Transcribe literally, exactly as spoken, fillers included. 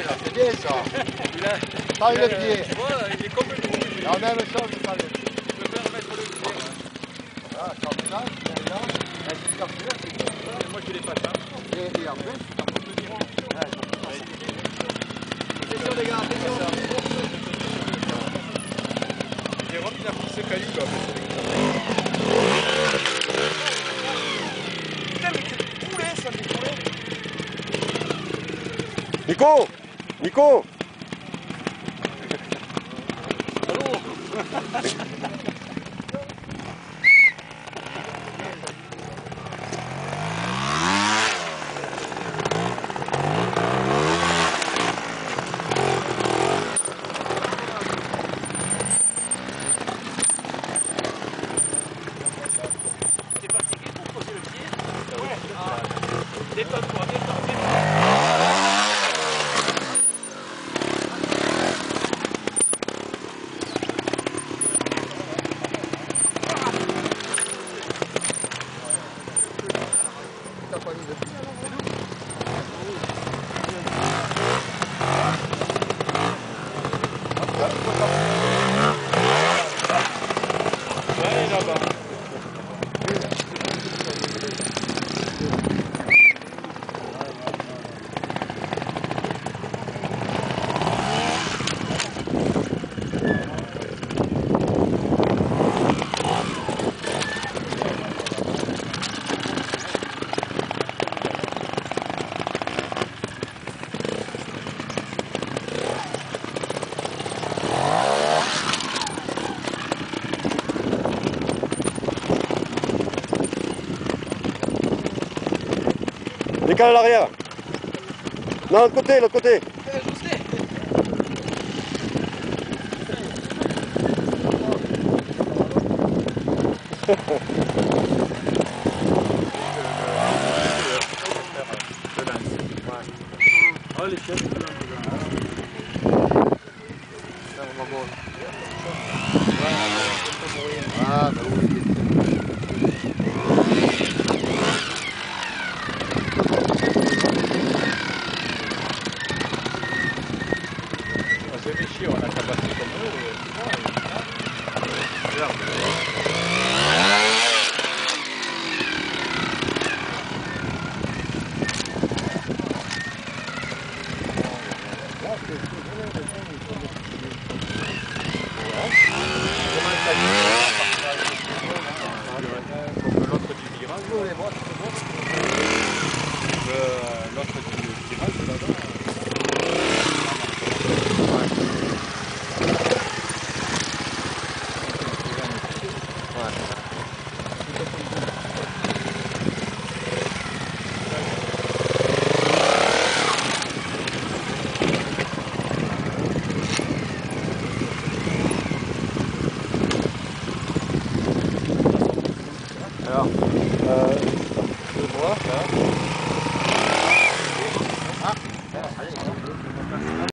C'est bien ça. Il a, Taille il le a- pied. tu vois, il est comme le pied. Et on aime ça, vous savez. Je préfère mettre le pied. Voilà, ça fait là, c'est là. Et jusqu'à là, c'est bien. Et moi, je l'ai pas ça. Et, et après, ça peut te dire. Attention les gars, attention. Jérôme, il a pris ce caillou là. Putain, mais c'est du poulet, ça, du poulet. Nico Nico Allô. T'es fatigué pour poser le pied? Ouais. Ah. Détends-toi, détends, détends. T'as pas mis de pied. Ouais, là-bas. Décale à l'arrière. Non, l'autre côté, l'autre côté. Oh, les chiens, c'est Ah, bah oui. c'est des chiens, on a qu'à passer comme eux. Regarde. Comme l'autre du virage. Euh, L'autre du virage, là-bas. Alors, euh, Je vois, là. Ah, allez.